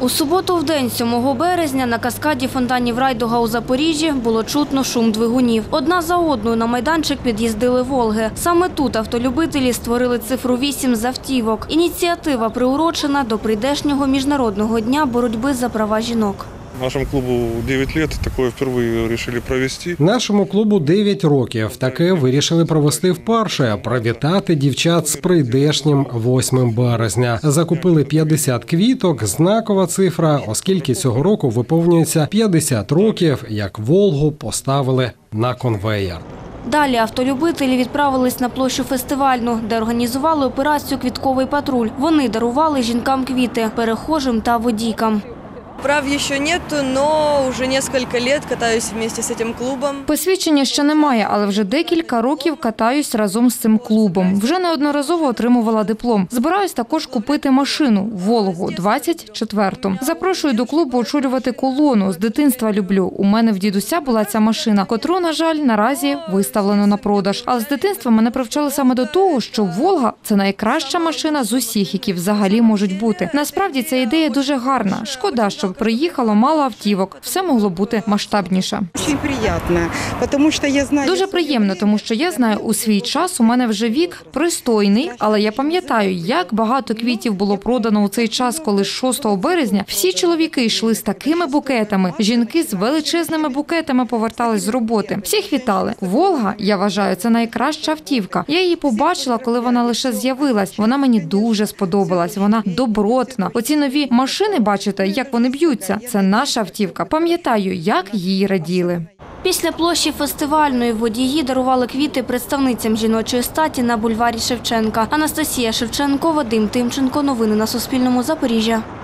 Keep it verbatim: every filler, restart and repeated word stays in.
У суботу в день, сьомого березня, на каскаді фонтанів Райдуга у Запоріжжі було чутно шум двигунів. Одна за одною на майданчик під'їздили «Волги». Саме тут автолюбителі створили цифру вісім з автівок. Ініціатива приурочена до прийдешнього Міжнародного дня боротьби за права жінок. Нашому клубу дев'ять років, таке вперше вирішили провести. Нашому клубу дев'ять років, таке вирішили провести вперше, привітати дівчат з прийдешнім восьмим березня. Закупили п'ятдесят квіток, знакова цифра, оскільки цього року виповнюється п'ятдесят років, як «Волгу» поставили на конвеєр. Далі автолюбителі відправились на площу Фестивальну, де організували операцію «Квітковий патруль». Вони дарували жінкам квіти, перехожим та водійкам. Прав еще нету, но уже несколько лет катаюсь вместе с этим клубом. Посвідчення ще немає, але вже декілька років катаюсь разом з цим клубом. Вже неодноразово отримувала диплом. Збираюсь також купити машину «Волгу» двадцять четверту. Запрошую до клубу очолювати колону. З дитинства люблю. У мене в дідуся була ця машина, котру, на жаль, наразі виставлено на продаж. Але з дитинства мене привчали саме до того, що «Волга» – це найкраща машина з усіх, які взагалі можуть бути. Насправді, ця ідея дуже гарна. Шкода, що приїхало мало автівок. Все могло бути масштабніше. Дуже приємно, тому що я знаю... Дуже приємно, тому що я знаю, у свій час у мене вже вік пристойний, але я пам'ятаю, як багато квітів було продано у цей час, коли з шостого березня всі чоловіки йшли з такими букетами, жінки з величезними букетами повертались з роботи. Всіх вітали. «Волга», я вважаю, це найкраща автівка. Я її побачила, коли вона лише з'явилась. Вона мені дуже сподобалась. Вона добротна. Оці нові машини, бачите, як вони б'ють. Це наша автівка. Пам'ятаю, як її раділи. Після площі Фестивальної водії дарували квіти представницям жіночої статі на бульварі Шевченка. Анастасія Шевченко, Вадим Тимченко. Новини на Суспільному. Запоріжжя.